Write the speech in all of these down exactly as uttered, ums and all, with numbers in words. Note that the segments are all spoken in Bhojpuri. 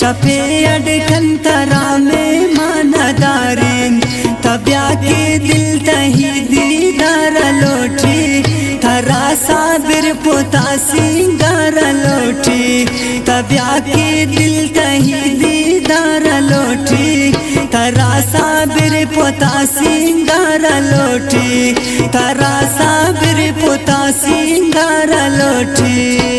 शपे अडकंतरा में मानदारिन तब्या के दिल तही दीदार लोठी थरा साबिर पोता सिंगार लोठी तब्या के दिल तही दीदार लोठी थरा साबिर पोता सिंगार लोठी थरा साबिर पोता सिंगार लोठी।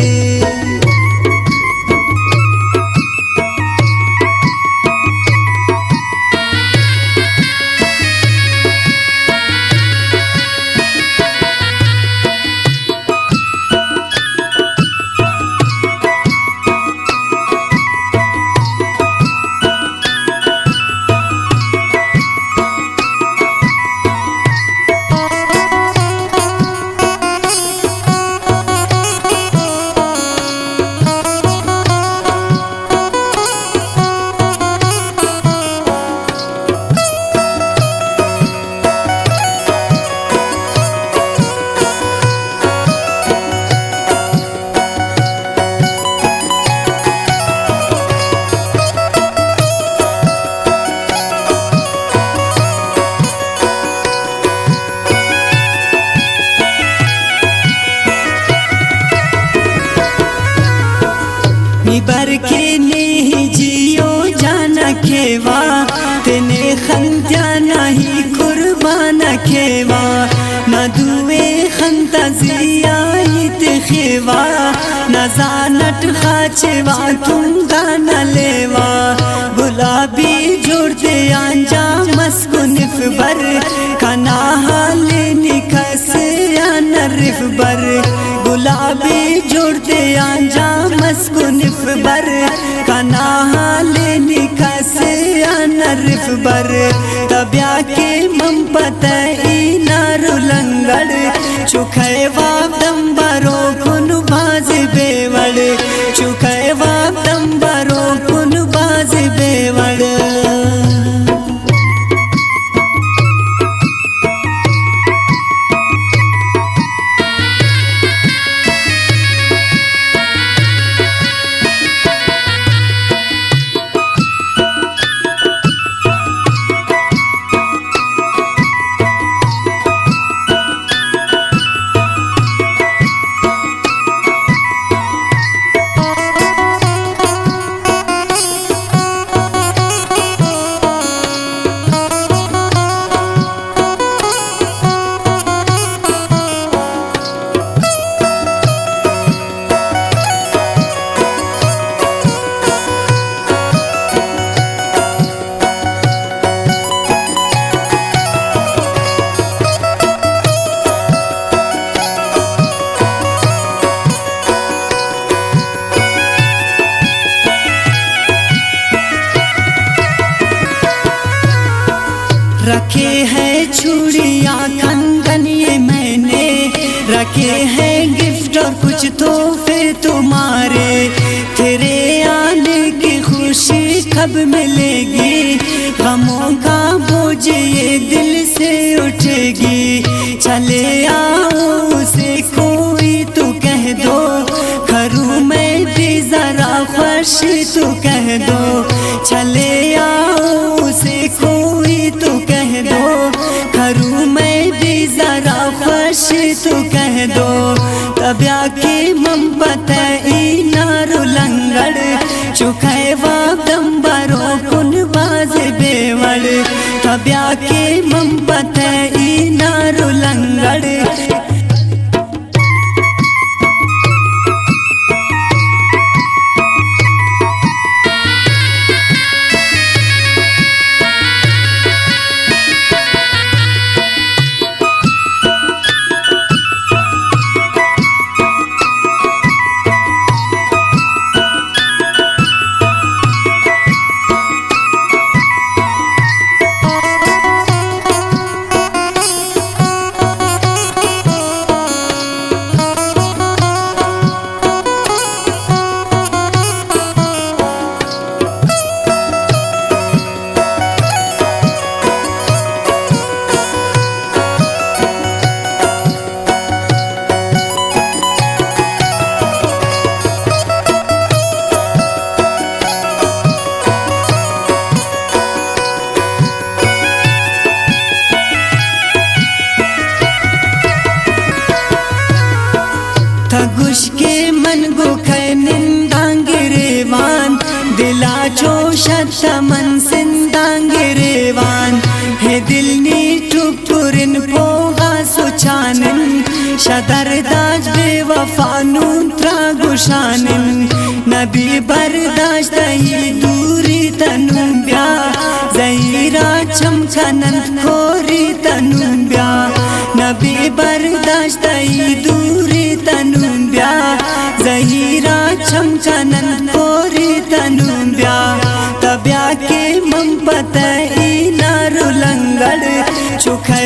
बर के नहीं जियो जाना खेवा तेने खंत्या नहीं कुर्बान खेवा न दुए खंता जियाइत खेवा न जानट खाचेवा तुम गाना लेवा गुलाबी जोड़ते आंजा मस्कुनिफ बर कना हाले निकस या नरिफ बर गुलाबी जोड़ते आंजा मस्कुनिफ बर कना हाले निकस या नरिफ बर तब्या के मम पतई नारु लंगड़ चुखे वाप दम्बरो कुन बाज बेवड़ चुखे वाप दम्बरो कुन बाज बेवड़। रखे हैं चूड़िया कंगन ये मैंने रखे हैं गिफ्ट और कुछ तोहफे तुम्हारे तेरे आने की खुशी कब मिलेगी गमों का बोझ ये दिल से उठेगी चले आओ उसे कोई तो कह दो करूँ मैं भी जरा खुश तो कह दो चले आओ उसे कोई तो कह दो करूँ मैं भी जरा खुश तो कह दो तब्या के मम पतई नारु लंगड़ चुखे वाप दम्बरो कुन बाज बेवड़ तब्या के मम पतई नारु लंगड़। तमन सिंदांगिरेवान हे दिलनी टुपुरिन पोगा सुचानिन शदरदाज बेवफानून त्रागुशानिन नबी बर्दाश्त ही दूरी तनुब्या ज़हीरा चमकनन खोरी तनुब्या नबी बर्दाश्त ही दूरी तनुब्या ज़हीरा चमकनन खोरी तनुब्या तब्या के मम पतई नारुलंगड़ चुख